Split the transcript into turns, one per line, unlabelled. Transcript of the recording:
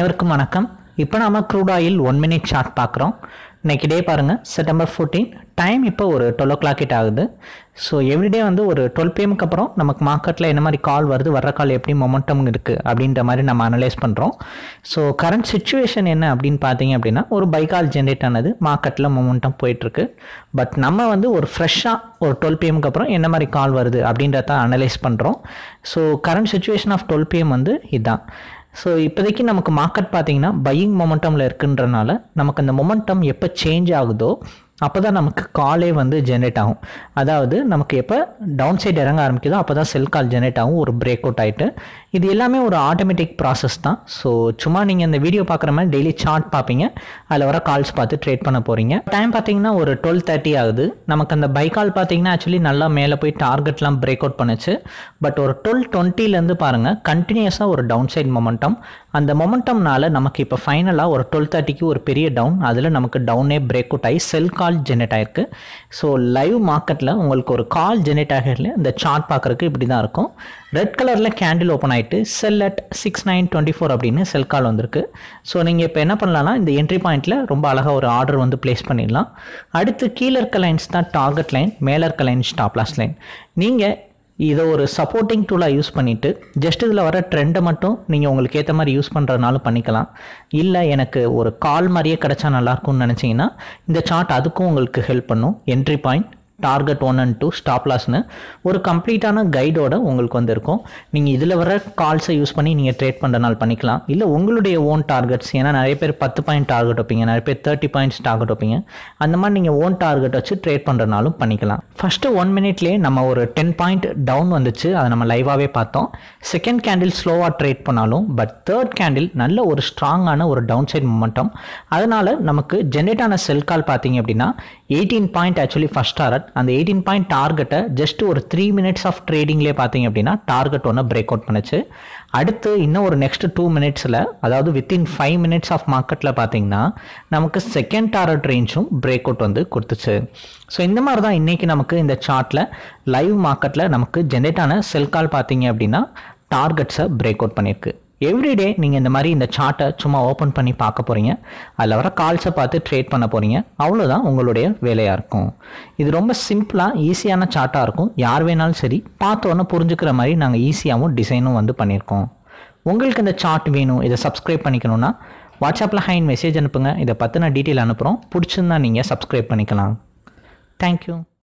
அனைவருக்கும் வணக்கம். இப்போ நாம crude oil 1 minute chart பார்க்குறோம். இன்னைக்கு டே பாருங்க செப்டம்பர் 14 டைம் இப்போ ஒரு 12 o'clock கிட்ட ஆகுது. ஸோ எவ்ரிடே வந்து ஒரு 12 PM அப்புறம் நமக்கு மார்க்கெட்டில் என்ன மாதிரி கால் வருது, வர்ற கால் எப்படி மொமெண்டம் இருக்குது அப்படின்ற மாதிரி நம்ம அனலைஸ் பண்ணுறோம். ஸோ கரண்ட் சுச்சுவேஷன் என்ன அப்படின்னு பார்த்தீங்க அப்படின்னா ஒரு பை கால் ஜென்ரேட் ஆனது மார்க்கெட்டில் மொமெண்டம் போயிட்டுருக்கு. பட் நம்ம வந்து ஒரு ஃப்ரெஷ்ஷாக ஒரு 12 PM அப்புறம் என்ன மாதிரி கால் வருது அப்படின்றத அனலைஸ் பண்ணுறோம். So current situation of 12 PM வந்து இதுதான். ஸோ இப்போதைக்கு நமக்கு மார்க்கெட் பார்த்தீங்கன்னா பையிங் மொமெண்டமில் இருக்குன்றனால நமக்கு அந்த மொமெண்டம் எப்போ சேஞ்ச் ஆகுதோ அப்போ தான் நமக்கு காலே வந்து ஜென்ரேட் ஆகும். அதாவது நமக்கு எப்போ டவுன் சைடு இறங்க ஆரம்பிக்குதோ அப்போ தான் செல் கால் ஜென்ரேட் ஆகும் ஒரு பிரேக் அவுட் ஆகிட்டு. இது எல்லாமே ஒரு ஆட்டோமேட்டிக் ப்ராசஸ் தான். ஸோ சும்மா நீங்கள் இந்த வீடியோ பார்க்குற மாதிரி டெய்லி சார்ட் பார்ப்பீங்க, அதில் வர கால்ஸ் பார்த்து ட்ரேட் பண்ண போகிறீங்க. டைம் பார்த்தீங்கன்னா ஒரு 12:30 ஆகுது. நமக்கு அந்த பை கால் பார்த்தீங்கன்னா ஆக்சுவலி நல்லா மேலே போய் டார்கெட்லாம் பிரேக் அவுட் பண்ணுச்சு. பட் ஒரு 12:20 பாருங்கள் கண்டினியூஸாக ஒரு டவுன் சைட் மொமெண்டம். அந்த மொமெண்டம்னால நமக்கு இப்போ ஃபைனலாக ஒரு 12:30 ஒரு பெரிய டவுன், அதில் நமக்கு டவுனே பிரேக் அவுட் ஆகி செல் கால் ஜெனரேட் ஆயிருக்கு. ஸோ லைவ் மார்க்கெட்டில் உங்களுக்கு ஒரு கால் ஜெனரேட் ஆகல இந்த சார்ட் பார்க்குறதுக்கு இப்படி தான் இருக்கும். ரெட் கலரில் கேண்டில் ஓப்பன் ஆகிட்டு செல் அட் 6924 அப்படின்னு செல் கால் வந்திருக்கு. ஸோ நீங்கள் இப்போ என்ன பண்ணலாம்னா இந்த என்ட்ரி பாயிண்ட்டில் ரொம்ப அழகாக ஒரு ஆர்டர் வந்து பிளேஸ் பண்ணிடலாம். அடுத்து கீழே இருக்க லைன்ஸ் தான் டார்கெட் லைன், மேலே இருக்க லைன் ஸ்டாப் லாஸ் லைன். நீங்கள் இதை ஒரு சப்போர்ட்டிங் டூலாக யூஸ் பண்ணிவிட்டு ஜஸ்ட் இதில் வர ட்ரெண்டை மட்டும் நீங்கள் உங்களுக்கு ஏற்ற மாதிரி யூஸ் பண்ணுறதுனாலும் பண்ணிக்கலாம். இல்லை எனக்கு ஒரு கால் மாதிரியே கிடச்சா நல்லாயிருக்கும்னு நினச்சிங்கன்னா இந்த சார்ட் அதுக்கும் உங்களுக்கு ஹெல்ப் பண்ணும். Entry point, target 1 and 2, stop லாஸ்னு ஒரு கம்ப்ளீட்டான கைடோட உங்களுக்கு வந்து இருக்கும். நீங்கள் இதில் வர கால்ஸை யூஸ் பண்ணி நீங்கள் ட்ரேட் பண்ணுறனால பண்ணிக்கலாம். இல்லை உங்களுடைய ஓன் டார்கெட்ஸ், ஏன்னா நிறைய பேர் 10 பாயிண்ட் டார்கெட் வைப்பீங்க, நிறைய பேர் 30 பாயிண்ட்ஸ் டார்கெட் வைப்பீங்க. அந்த மாதிரி நீங்கள் ஓன் டார்கெட் வச்சு ட்ரேட் பண்ணுறனாலும் பண்ணிக்கலாம். ஃபஸ்ட்டு 1 மினிட்லேயே நம்ம ஒரு 10 பாயிண்ட் டவுன் வந்துச்சு, அதை நம்ம லைவாகவே பார்த்தோம். செகண்ட் கேண்டில் ஸ்லோவாக ட்ரேட் பண்ணாலும் பட் தேர்ட் கேண்டில் நல்ல ஒரு ஸ்ட்ராங்கான ஒரு டவுன் சைட் மொமெண்டம். அதனால் நமக்கு ஜென்ரேட் ஆன செல் கால் பார்த்தீங்க அப்படின்னா 18 பாயிண்ட் ஆக்சுவலி ஃபஸ்ட் டாரட். அந்த 18 பாயிண்ட் டார்கெட்டை ஜஸ்ட் ஒரு 3 மினிட்ஸ் ஆஃப் ட்ரேடிங்லேயே பார்த்தீங்க அப்படின்னா டார்கெட் ஒன்று பிரேக் அவுட் பண்ணுச்சு. அடுத்து இன்னும் ஒரு நெக்ஸ்ட் 2 மினிட்ஸில், அதாவது வித்தின் 5 மினிட்ஸ் ஆஃப் மார்க்கெட்டில் பார்த்தீங்கன்னா நமக்கு செகண்ட் டார்கெட் ரேஞ்சும் பிரேக் அவுட் வந்து கொடுத்துச்சு. ஸோ இந்த மாதிரி தான் இன்றைக்கி நமக்கு இந்த சார்ட்டில் லைவ் மார்க்கெட்டில் நமக்கு ஜென்ரேட் ஆன செல் கால் பார்த்தீங்க அப்படின்னா டார்கெட்ஸை பிரேக் அவுட் பண்ணியிருக்கு. எவ்ரிடே நீங்கள் இந்த மாதிரி இந்த சார்ட்டை சும்மா ஓப்பன் பண்ணி பார்க்க போகிறீங்க, அதில் வர கால்ஸை பார்த்து ட்ரேட் பண்ண போகிறீங்க. அவ்வளோதான் உங்களுடைய வேலையாக இருக்கும். இது ரொம்ப சிம்பிளாக ஈஸியான சார்ட்டாக இருக்கும். யார் வேணாலும் சரி பார்த்தோன்னே புரிஞ்சுக்கிற மாதிரி நாங்கள் ஈஸியாகவும் டிசைனும் வந்து பண்ணியிருக்கோம். உங்களுக்கு இந்த சார்ட் வேணும், இதை சப்ஸ்கிரைப் பண்ணிக்கணும்னா வாட்ஸ்அப்பில் ஹைன் மெசேஜ் அனுப்புங்க. இதை பற்றின டீட்டெயில் அனுப்புகிறோம். பிடிச்சிருந்தா நீங்கள் சப்ஸ்கிரைப் பண்ணிக்கலாம். தேங்க்யூ.